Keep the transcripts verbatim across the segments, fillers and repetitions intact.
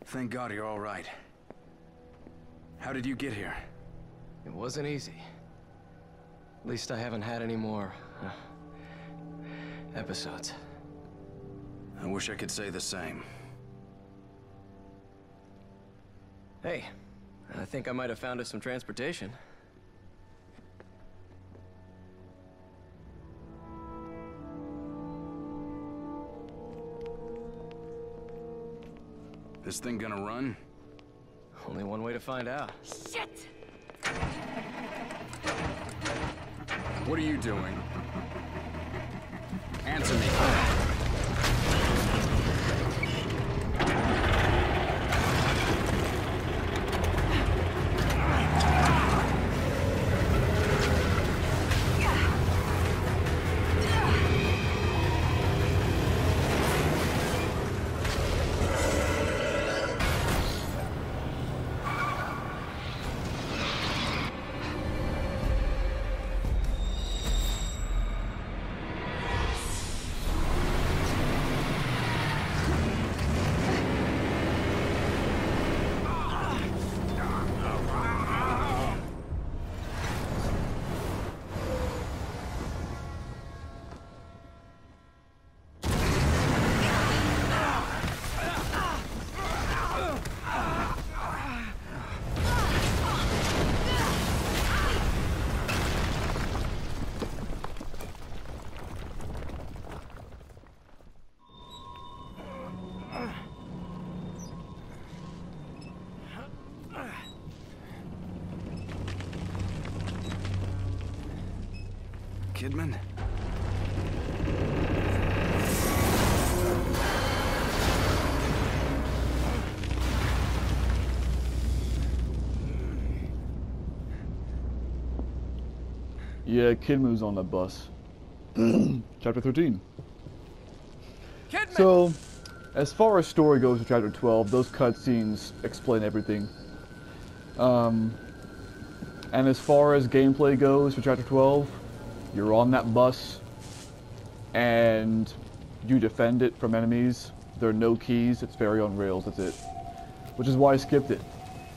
Thank God you're all right. How did you get here? It wasn't easy. At least I haven't had any more uh, episodes. I wish I could say the same. Hey, I think I might have found us some transportation. This thing gonna run? Only one way to find out. Shit! What are you doing? Answer me. Kidman? Yeah, Kidman was on that bus. Chapter thirteen. Kidman! So, as far as story goes with Chapter twelve, those cutscenes explain everything. Um, and as far as gameplay goes for Chapter twelve, you're on that bus, and you defend it from enemies. There are no keys, it's very on rails, that's it. Which is why I skipped it.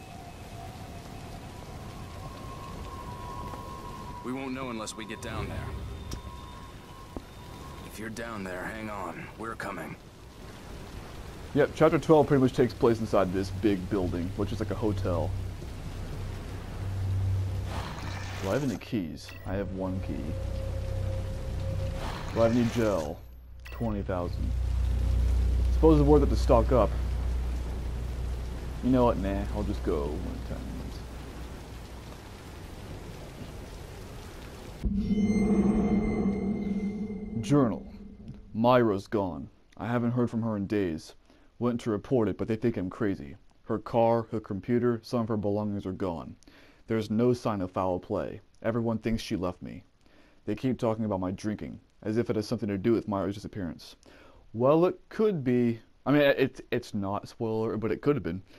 We won't know unless we get down there. If you're down there, hang on. We're coming. Yep, Chapter twelve pretty much takes place inside this big building, which is like a hotel. Do I have any keys? I have one key. Do I have any gel? twenty thousand. Suppose it's worth it to stock up. You know what? Nah, I'll just go one time. Journal. Myra's gone. I haven't heard from her in days. Went to report it, but they think I'm crazy. Her car, her computer, some of her belongings are gone. There's no sign of foul play. Everyone thinks she left me. They keep talking about my drinking, as if it has something to do with Myra's disappearance. Well, it could be. I mean, it's it's not a spoiler, but it could have been.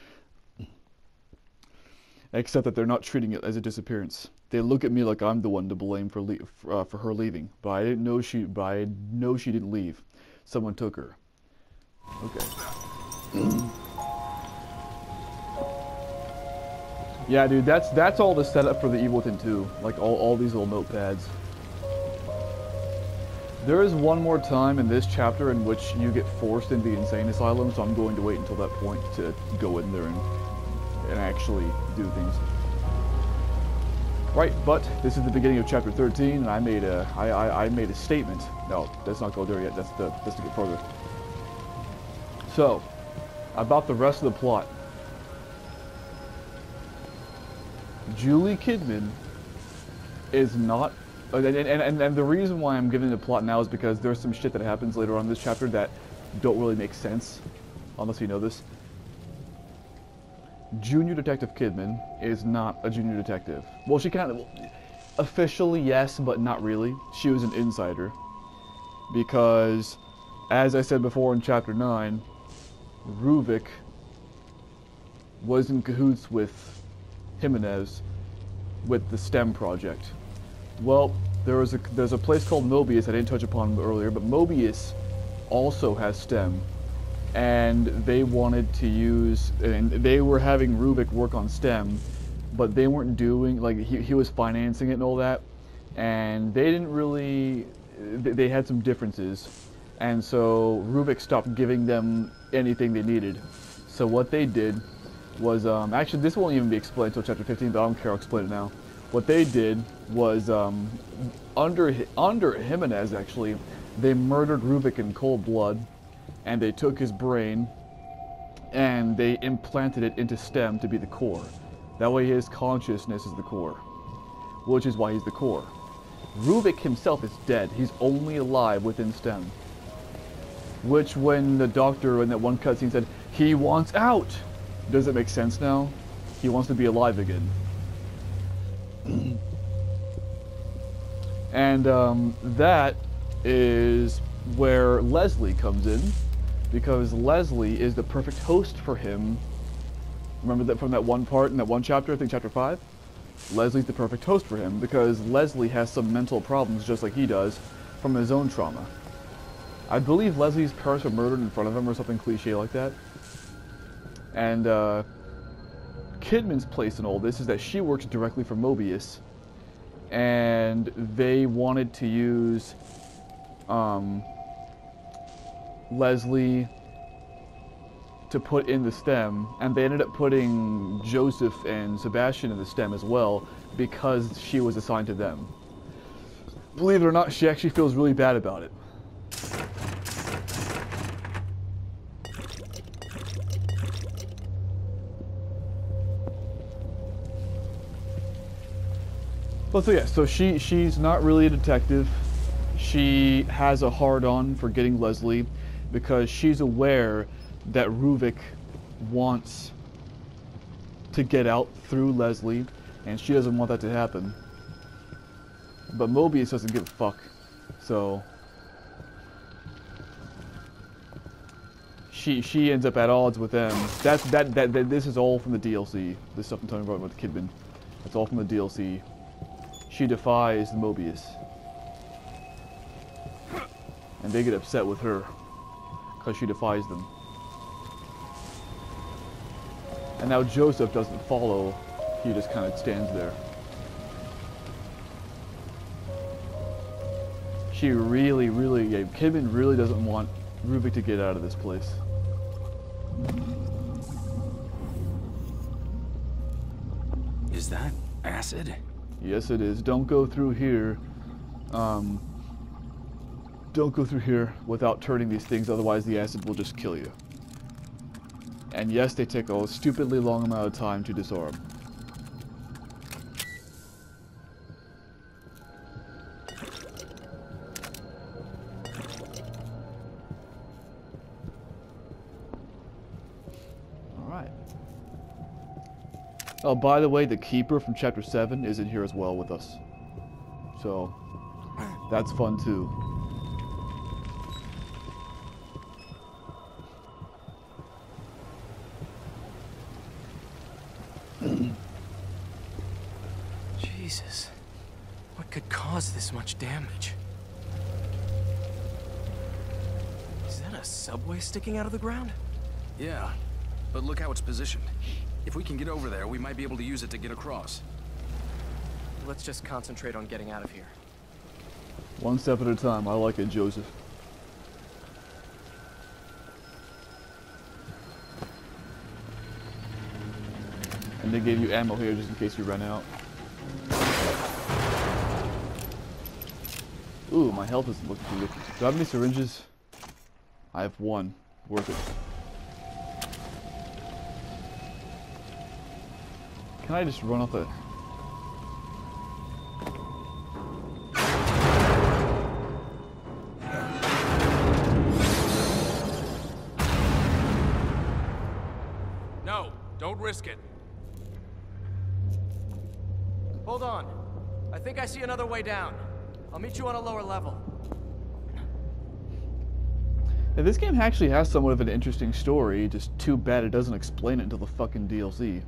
Except that they're not treating it as a disappearance. They look at me like I'm the one to blame for le for, uh, for her leaving. But I didn't know she. But I know she didn't leave. Someone took her. Okay. Yeah, dude, that's that's all the setup for the Evil Within two. Like all all these little notepads. There is one more time in this chapter in which you get forced into the insane asylum, so I'm going to wait until that point to go in there and and actually do things. Right, but this is the beginning of chapter thirteen, and I made a I I, I made a statement. No, let's not go there yet. That's the that's to get further. So, about the rest of the plot. Julie Kidman is not, and, and, and, and the reason why I'm giving the plot now is because there's some shit that happens later on in this chapter that don't really make sense, unless you know this. Junior Detective Kidman is not a junior detective. Well, she kind of, officially yes, but not really. She was an insider. Because, as I said before in chapter nine, Ruvik was in cahoots with Jimenez with the STEM project. Well, there was a there's a place called Mobius I didn't touch upon earlier, but Mobius also has STEM, and they wanted to use, and they were having Ruvik work on STEM, but they weren't doing, like, he, he was financing it and all that, and they didn't really, they had some differences, and so Ruvik stopped giving them anything they needed. So what they did was, um, actually this won't even be explained until chapter fifteen, but I don't care, I'll explain it now. What they did was, um, under, under Jimenez actually, they murdered Ruvik in cold blood, and they took his brain, and they implanted it into STEM to be the core. That way his consciousness is the core, which is why he's the core. Ruvik himself is dead. He's only alive within STEM. Which, when the doctor in that one cutscene said, he wants out! Does it make sense now? He wants to be alive again. And um, that is where Leslie comes in, because Leslie is the perfect host for him. Remember that from that one part in that one chapter, I think chapter five? Leslie's the perfect host for him because Leslie has some mental problems just like he does from his own trauma. I believe Leslie's parents were murdered in front of him or something cliche like that. And uh, Kidman's place in all this is that she works directly for Mobius, and they wanted to use um, Leslie to put in the STEM, and they ended up putting Joseph and Sebastian in the STEM as well because she was assigned to them. Believe it or not, she actually feels really bad about it. But so yeah, so she she's not really a detective. She has a hard-on for getting Leslie because she's aware that Ruvik wants to get out through Leslie, and she doesn't want that to happen. But Mobius doesn't give a fuck, so she she ends up at odds with them. That's that that, that this is all from the D L C. This stuff I'm talking about with Kidman. It's all from the D L C. She defies Mobius, and they get upset with her because she defies them. And now Joseph doesn't follow, he just kind of stands there. She really, really, yeah, Kidman really doesn't want Ruvik to get out of this place. Is that acid? Yes, it is. Don't go through here. Um, don't go through here without turning these things, otherwise the acid will just kill you. And yes, they take a stupidly long amount of time to disarm. Alright. Oh, by the way, the Keeper from Chapter seven is in here as well with us. So, that's fun too. Jesus. What could cause this much damage? Is that a subway sticking out of the ground? Yeah, but look how it's positioned. If we can get over there, we might be able to use it to get across. Let's just concentrate on getting out of here. One step at a time. I like it, Joseph. And they gave you ammo here just in case you run out. Ooh, my health isn't looking too good. Do I have any syringes? I have one. Worth it. Can I just run off the... No, don't risk it. Hold on. I think I see another way down. I'll meet you on a lower level. Yeah, this game actually has somewhat of an interesting story, just too bad it doesn't explain it until the fucking D L C.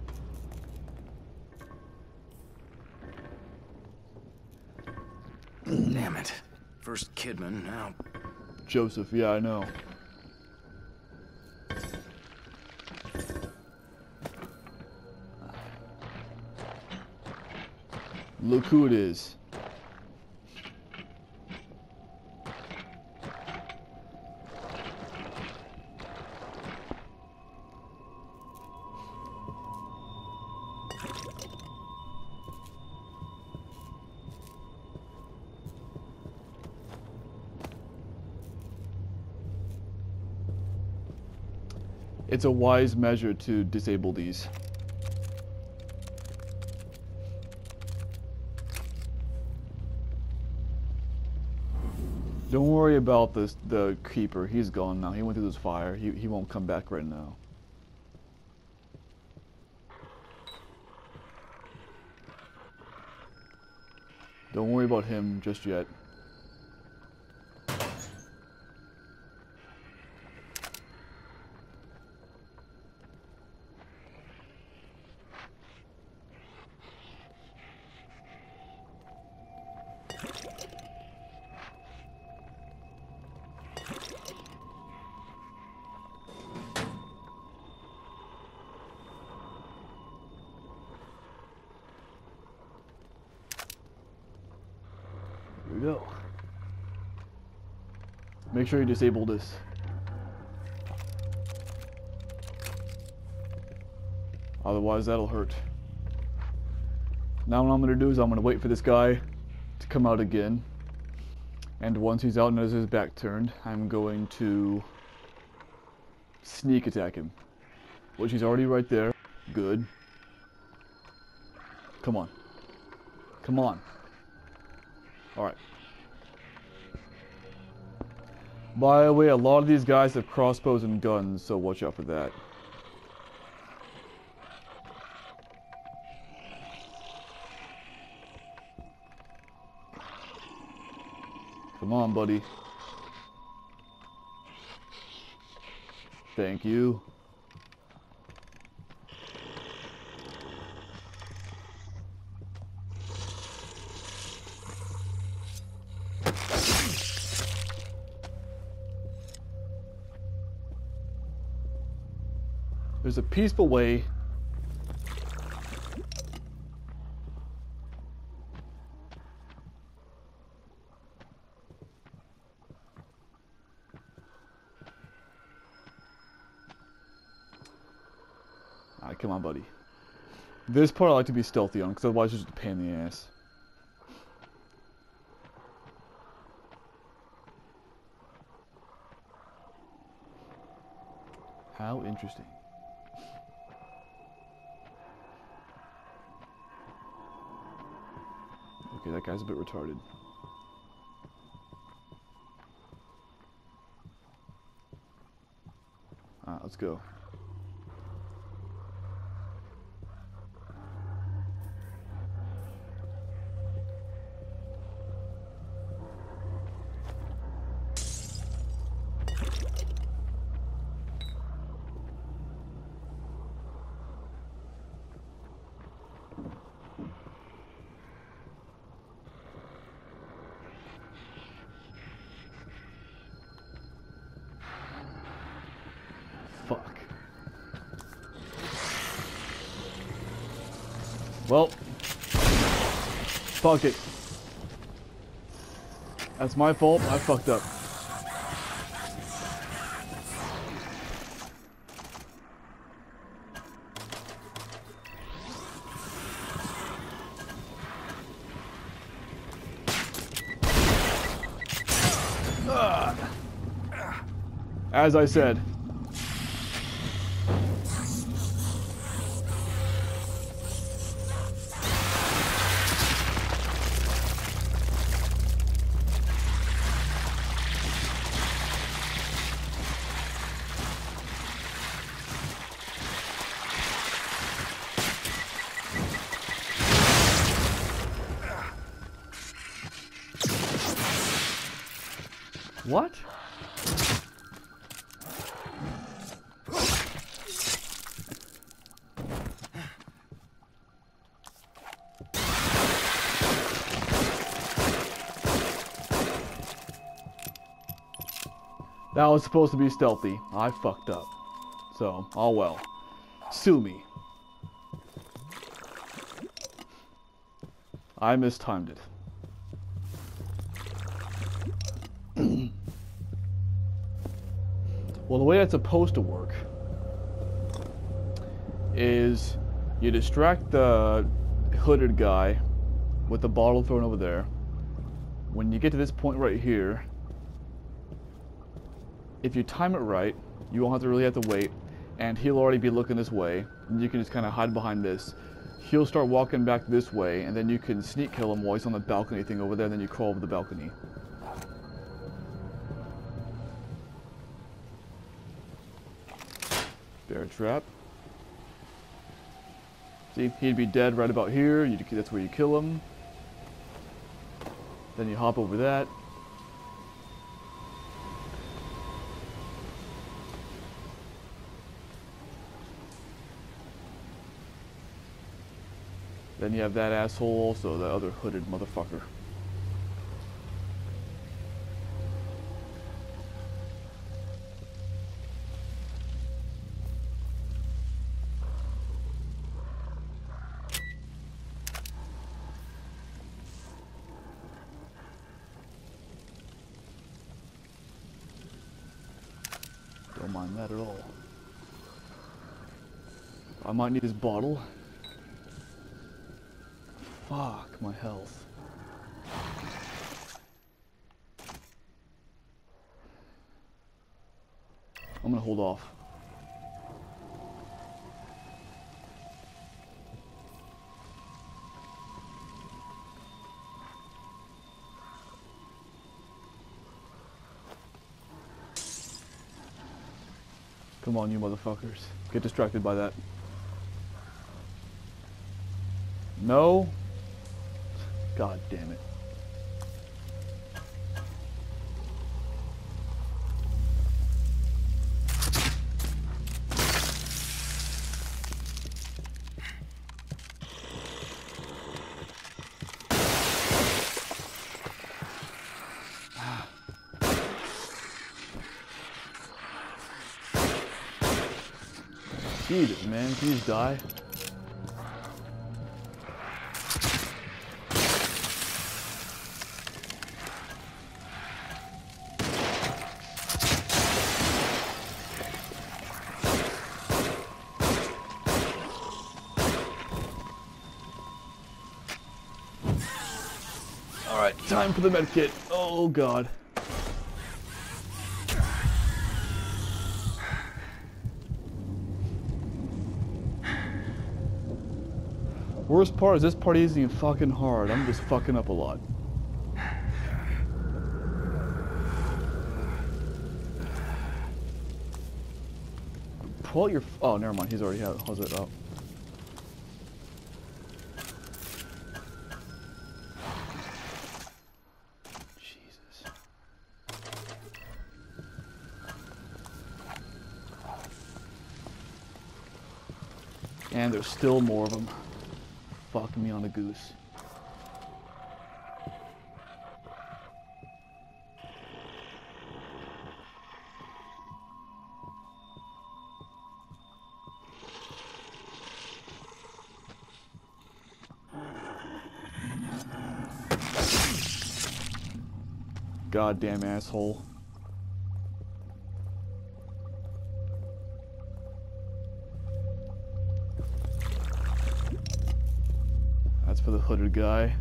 Damn it. First Kidman, now... Joseph, yeah, I know. Look who it is. It's a wise measure to disable these. Don't worry about this, the keeper. He's gone now. He went through this fire. He, he won't come back right now. Don't worry about him just yet. Here we go. Make sure you disable this. Otherwise, that'll hurt. Now what I'm going to do is I'm going to wait for this guy to come out again. And once he's out and has his back turned, I'm going to sneak attack him. Which he's already right there. Good. Come on. Come on. Alright. By the way, a lot of these guys have crossbows and guns, so watch out for that. Come on, buddy. Thank you. There's a peaceful way. Alright, come on, buddy. This part I like to be stealthy on, because otherwise it's just a pain in the ass. How interesting. Okay, that guy's a bit retarded. Alright, let's go. Fuck. Well, fuck it. That's my fault. I fucked up. As I said. What? That was supposed to be stealthy. I fucked up. So, oh well. Sue me. I mistimed it. Well, the way that's supposed to work is you distract the hooded guy with the bottle thrown over there. When you get to this point right here, if you time it right, you won't have to really have to wait, and he'll already be looking this way, and you can just kind of hide behind this. He'll start walking back this way, and then you can sneak kill him while he's on the balcony thing over there, and then you crawl over the balcony. Bear trap. See, he'd be dead right about here. You, that's where you kill him. Then you hop over that. Then you have that asshole also, the other hooded motherfucker. Don't mind that at all. I might need this bottle. Fuck my health. I'm gonna hold off. Come on, you motherfuckers. Get distracted by that. No. God damn it. Jesus, man, please die. Alright, time for the med kit. Oh god. Worst part is this part isn't even fucking hard. I'm just fucking up a lot. Pull out your. F oh, never mind. He's already had. How's it up? Jesus. And there's still more of them. Fuck me on the goose. Goddamn asshole. That's for the hooded guy.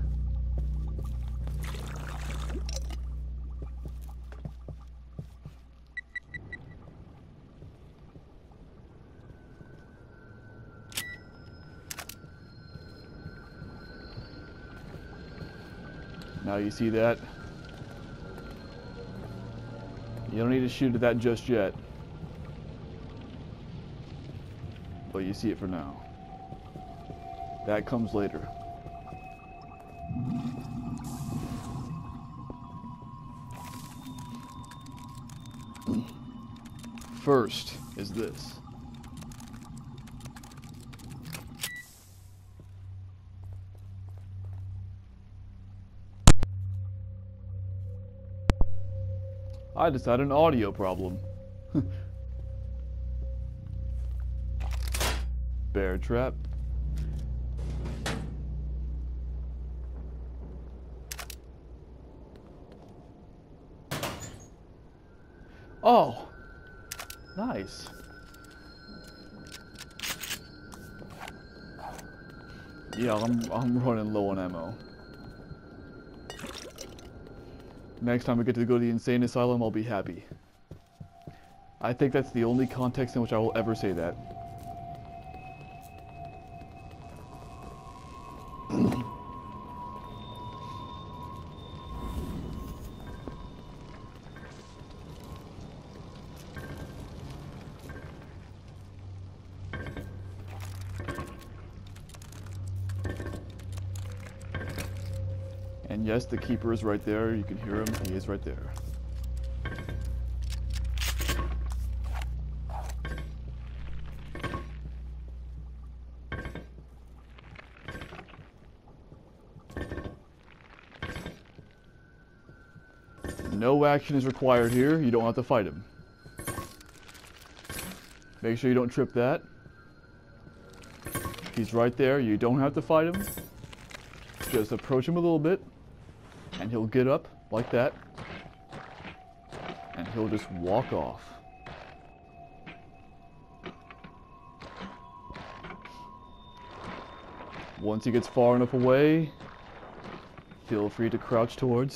Now you see that? You don't need to shoot at that just yet. But you see it for now. That comes later. First is this. I just had an audio problem. Bear trap. Oh! Nice. Yeah, I'm, I'm running low on ammo. Next time I get to go to the insane asylum, I'll be happy. I think that's the only context in which I will ever say that. And yes, the keeper is right there. You can hear him. He is right there. No action is required here. You don't have to fight him. Make sure you don't trip that. He's right there. You don't have to fight him. Just approach him a little bit. And he'll get up like that. And he'll just walk off. Once he gets far enough away, feel free to crouch towards.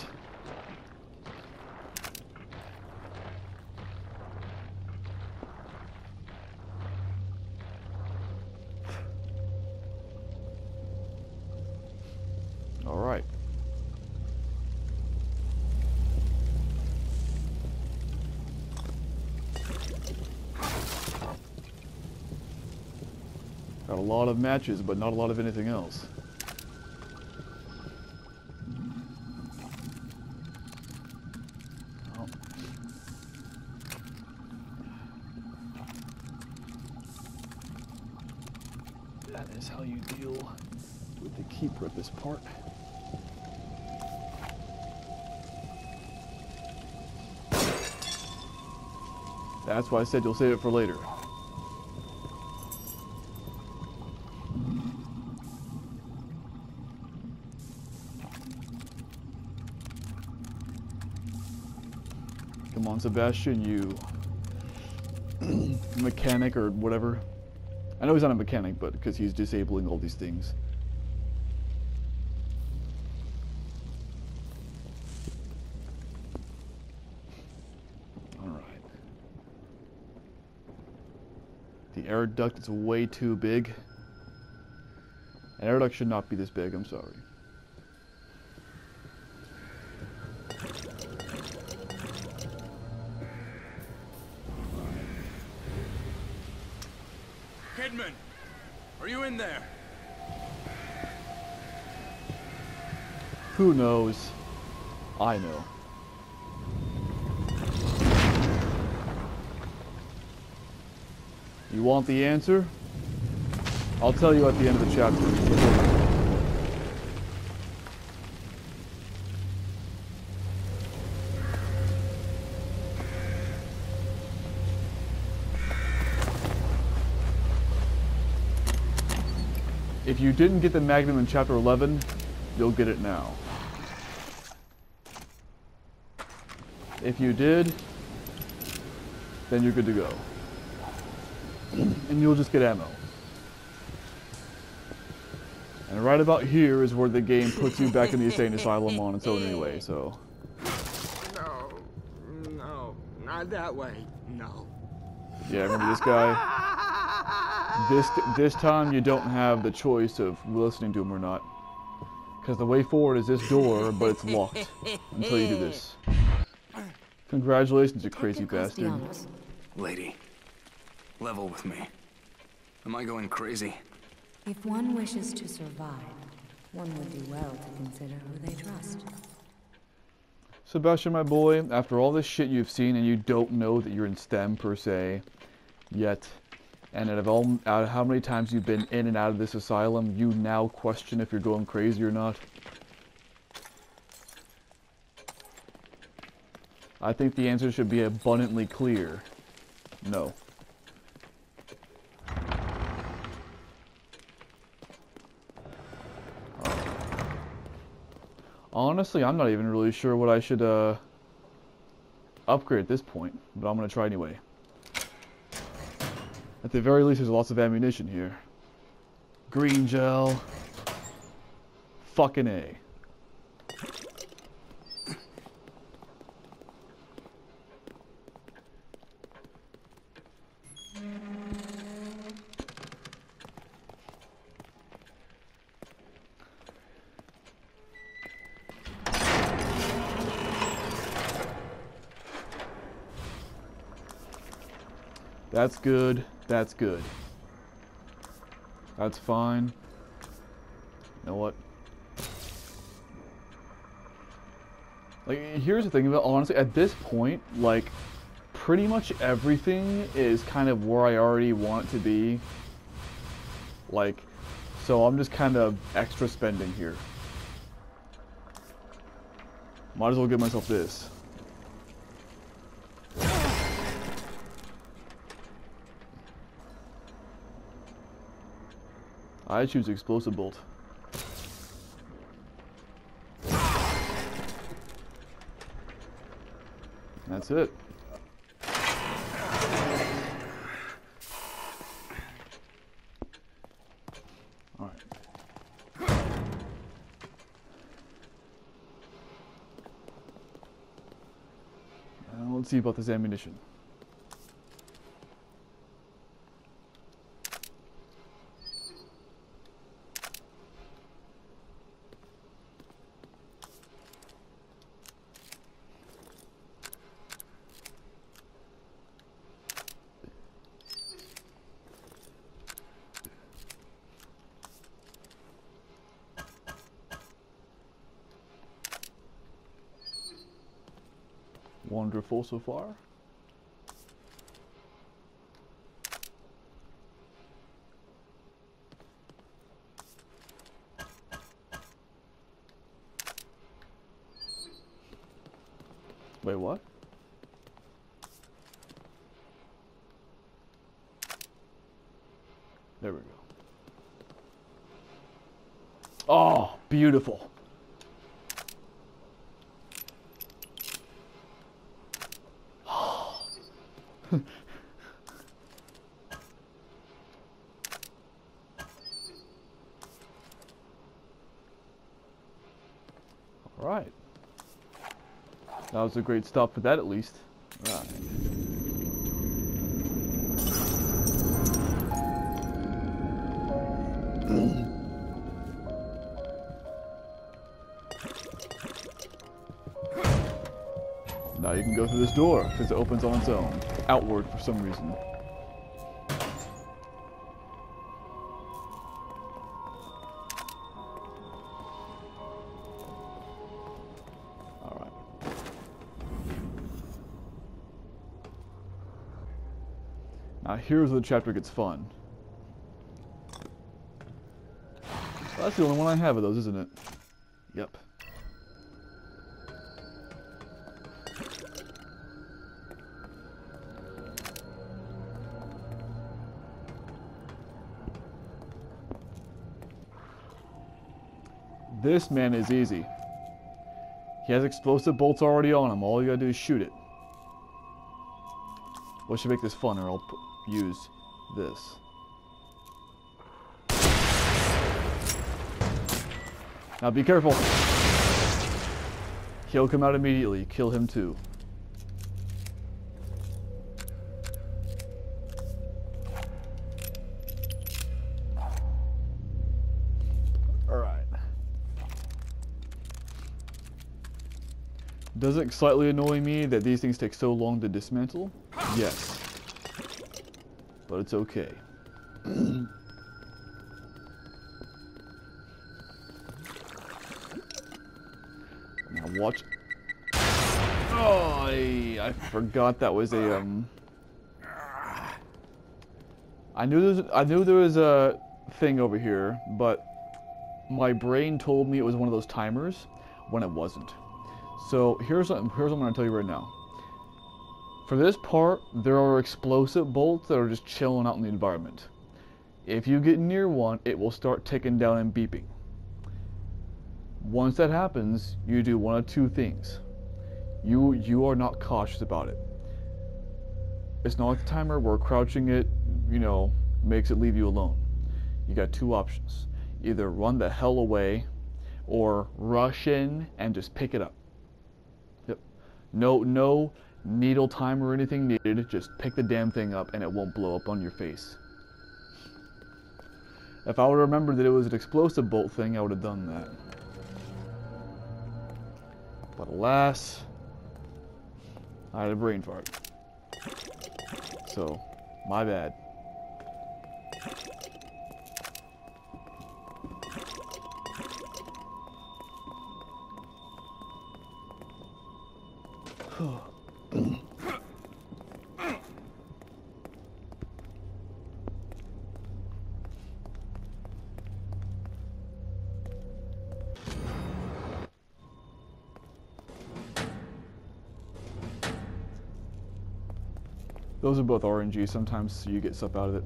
All right. Got a lot of matches, but not a lot of anything else. Oh. That is how you deal with the keeper at this part. That's why I said you'll save it for later. Come on, Sebastian, you mechanic or whatever. I know he's not a mechanic, but because he's disabling all these things. Alright. The air duct is way too big. An air duct should not be this big, I'm sorry. Kidman, are you in there? Who knows? I know. You want the answer? I'll tell you at the end of the chapter. If you didn't get the Magnum in chapter eleven, you'll get it now. If you did, then you're good to go. And you'll just get ammo. And right about here is where the game puts you back in the insane asylum on its own anyway, so. No, no, not that way, no. Yeah, remember this guy? This, this time you don't have the choice of listening to him or not. Because the way forward is this door, but it's locked until you do this. Congratulations, you crazy bastard. Lady, level with me. Am I going crazy? If one wishes to survive, one would do well to consider who they trust. Sebastian, my boy, after all this shit you've seen and you don't know that you're in STEM per se, yet, and out of, all, out of how many times you've been in and out of this asylum, you now question if you're going crazy or not? I think the answer should be abundantly clear. No. Honestly, I'm not even really sure what I should, uh... upgrade at this point, but I'm gonna try anyway. At the very least, there's lots of ammunition here. Green gel. Fucking A. That's good. That's good. That's fine. You know what? Like, here's the thing about, honestly, at this point, like, pretty much everything is kind of where I already want it to be. Like, so I'm just kind of extra spending here. Might as well give myself this. I choose explosive bolt. That's it. All right. Now let's see about this ammunition. Wonderful so far. Wait, what? There we go. Oh, beautiful. Alright. That was a great stop for that, at least. Right. Now you can go through this door, because it opens on its own. Outward for some reason. Alright. Now here's where the chapter gets fun. Well, that's the only one I have of those, isn't it? Yep. This man is easy. He has explosive bolts already on him. All you gotta do is shoot it. What should make this fun, or I'll p use this. Now be careful. He'll come out immediately. Kill him too. Does it slightly annoy me that these things take so long to dismantle? Yes. But it's okay. Now watch. Oh, I, I forgot that was a um. I knew there was, I knew there was a thing over here, but my brain told me it was one of those timers when it wasn't. So here's what, here's what I'm going to tell you right now. For this part, there are explosive bolts that are just chilling out in the environment. If you get near one, it will start ticking down and beeping. Once that happens, you do one of two things. You you are not cautious about it. It's not like the timer where crouching it, you know, makes it leave you alone. You got two options. Either run the hell away or rush in and just pick it up. Yep. No no needle timer or anything needed. Just pick the damn thing up and it won't blow up on your face. If I would have remembered that it was an explosive bolt thing, I would have done that. But alas, I had a brain fart. So, my bad. Those are both R N G. Sometimes you get stuff out of it.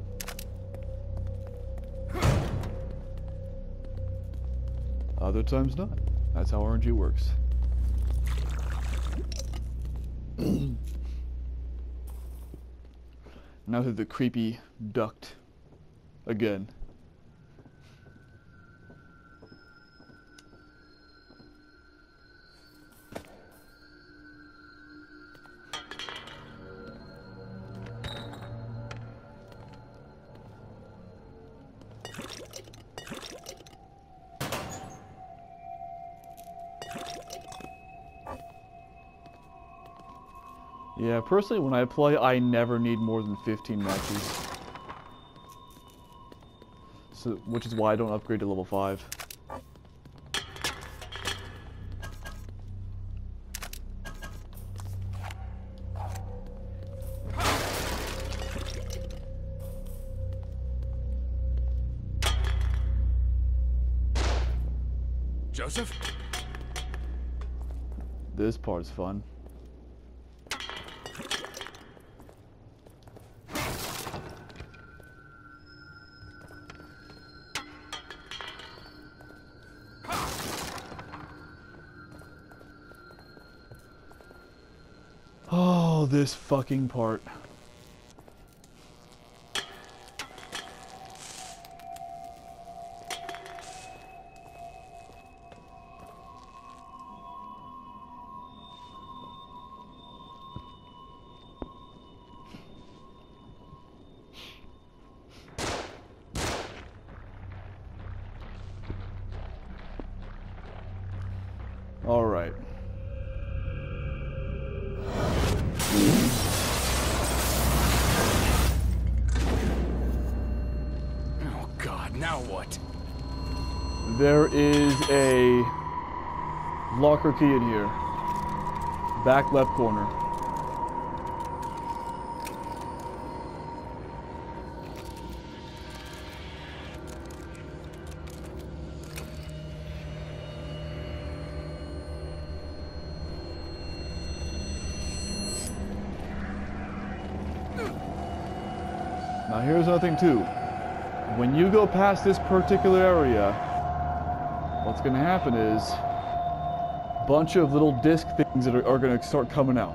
Other times not. That's how R N G works. Now to the creepy duct again. Yeah, personally, when I play, I never need more than fifteen matches. So, which is why I don't upgrade to level five. Joseph? This part's fun. Oh, this fucking part. All right. Oh God, now what? There is a locker key in here. Back left corner. Now here's another thing too. When you go past this particular area, what's going to happen is a bunch of little disc things that are, are going to start coming out.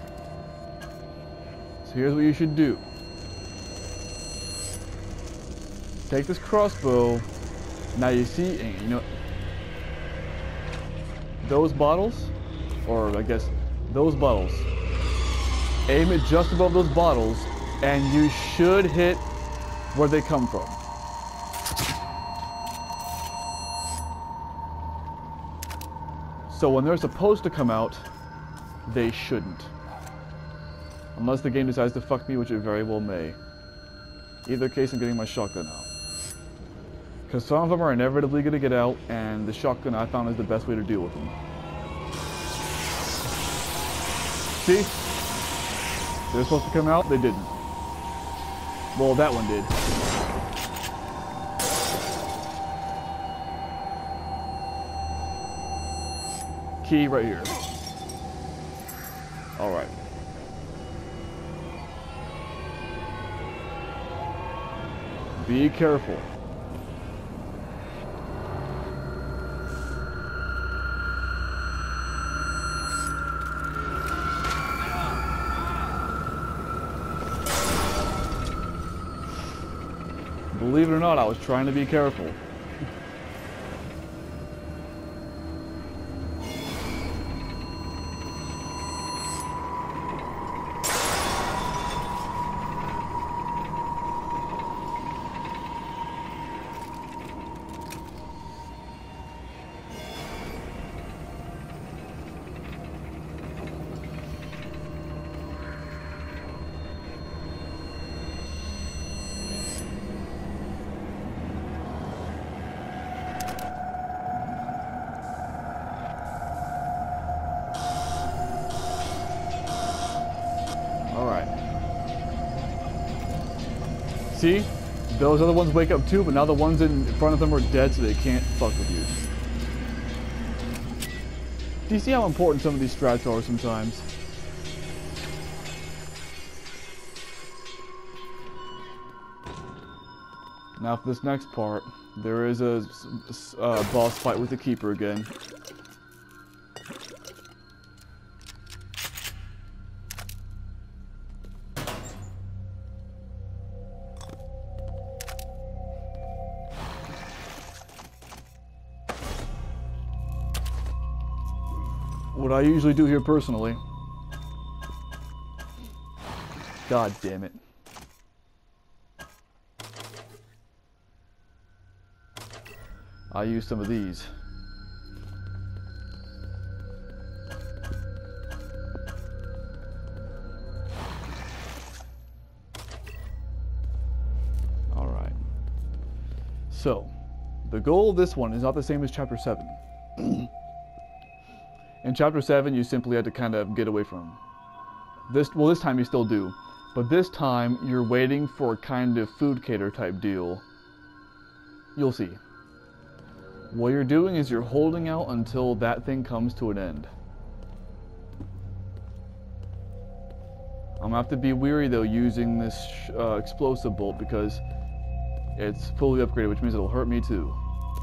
So here's what you should do. Take this crossbow. Now you see, you know, those bottles, or I guess those bottles. Aim it just above those bottles, and you should hit where they come from. So when they're supposed to come out, they shouldn't. Unless the game decides to fuck me, which it very well may. Either case, I'm getting my shotgun out. Because some of them are inevitably going to get out, and the shotgun I found is the best way to deal with them. See? They're supposed to come out, they didn't. Well, that one did. Key right here. All right. Be careful. Believe it or not, I was trying to be careful. See? Those other ones wake up too, but now the ones in front of them are dead, so they can't fuck with you. Do you see how important some of these strats are sometimes? Now for this next part, there is a uh, boss fight with the Keeper again. What I usually do here personally. God damn it. I use some of these. Alright. So, the goal of this one is not the same as Chapter seven. In Chapter seven, you simply had to kind of get away from him. This, well, this time you still do. But this time, you're waiting for a kind of food cater type deal. You'll see. What you're doing is you're holding out until that thing comes to an end. I'm gonna have to be wary though using this uh, explosive bolt because it's fully upgraded, which means it'll hurt me too.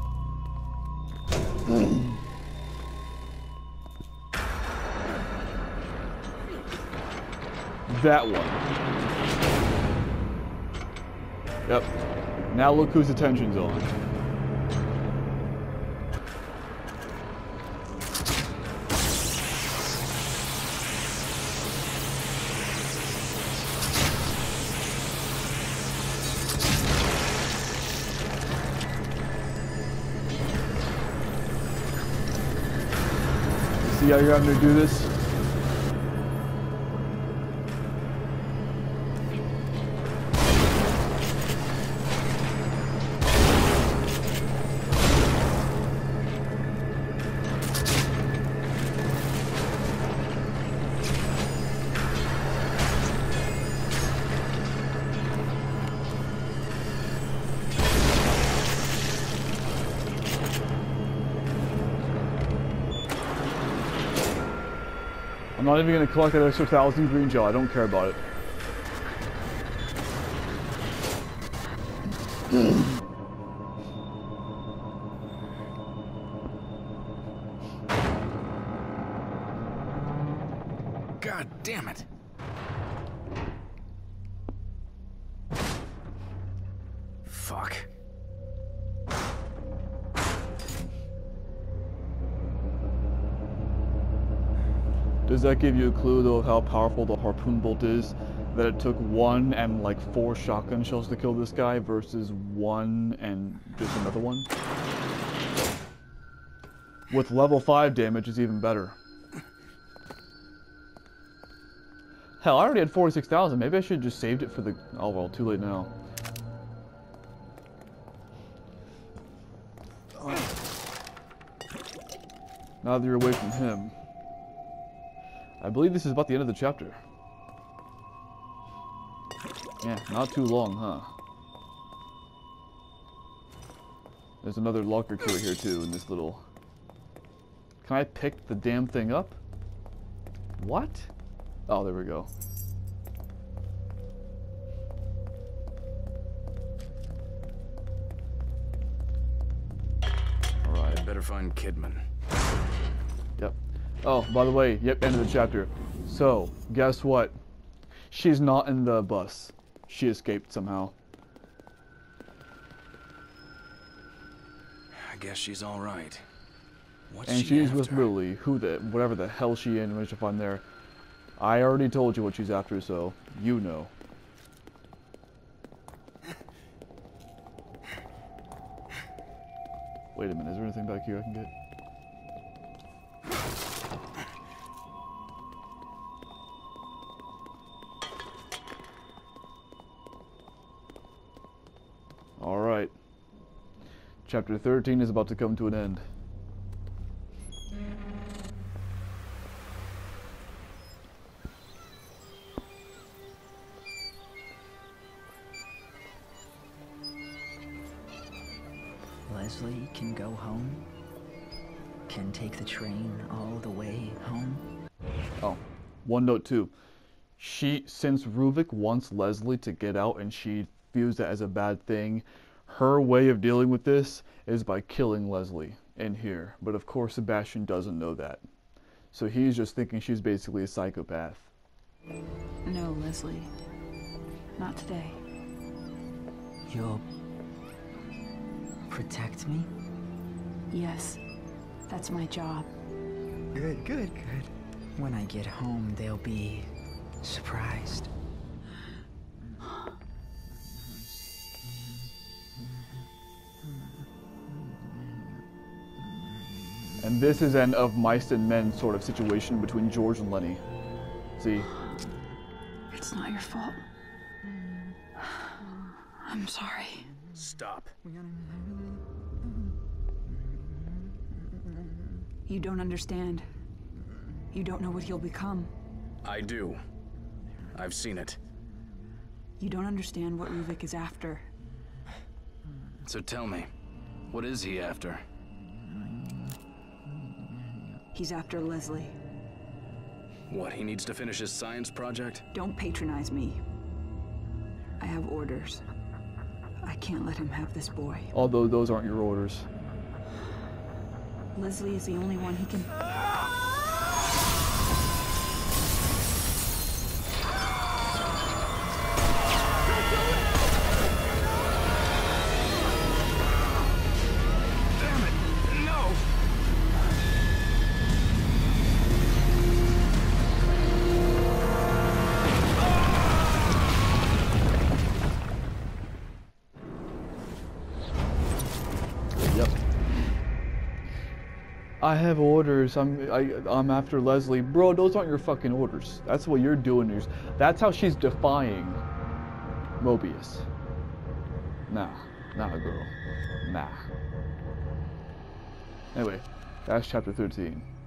That one. Yep. Now look whose attention's on. See how you're having to do this? I'm not even going to collect that extra thousand green gel. I don't care about it. God damn it. Fuck. Does that give you a clue though of how powerful the harpoon bolt is? That it took one and like four shotgun shells to kill this guy versus one and just another one? With level five damage is even better. Hell, I already had forty-six thousand. Maybe I should have just saved it for the... Oh well, too late now. Now that you're away from him. I believe this is about the end of the chapter. Yeah, not too long, huh? There's another locker turret here too in this little... Can I pick the damn thing up? What? Oh, there we go. Alright, better find Kidman. Yep. Oh, by the way, yep, end of the chapter. So, guess what? She's not in the bus. She escaped somehow. I guess she's all right. What's And she she's after? with Lily, who the whatever the hell she in managed to find there. I already told you what she's after, so you know. Wait a minute, is there anything back here I can get? Alright. Chapter thirteen is about to come to an end. Leslie can go home? Can take the train all the way home? Oh, one note too. She, since Ruvik wants Leslie to get out and she views that as a bad thing, her way of dealing with this is by killing Leslie in here. But of course Sebastian doesn't know that. So he's just thinking she's basically a psychopath. No, Leslie. Not today. You'll protect me? Yes, that's my job. Good, good, good. When I get home, they'll be surprised. And this is an of mice and men sort of situation between George and Lenny. See? It's not your fault. I'm sorry. Stop. You don't understand. You don't know what he'll become. I do. I've seen it. You don't understand what Ruvik is after. So tell me, what is he after? He's after Leslie. What, he needs to finish his science project? Don't patronize me. I have orders. I can't let him have this boy. Although those aren't your orders. Leslie is the only one he can... Damn it! No! Yep. I have orders. I'm I, I'm after Leslie. Bro, those aren't your fucking orders. That's what you're doing. Is that's how she's defying Mobius. Nah, nah, girl. Nah. Anyway, that's chapter thirteen.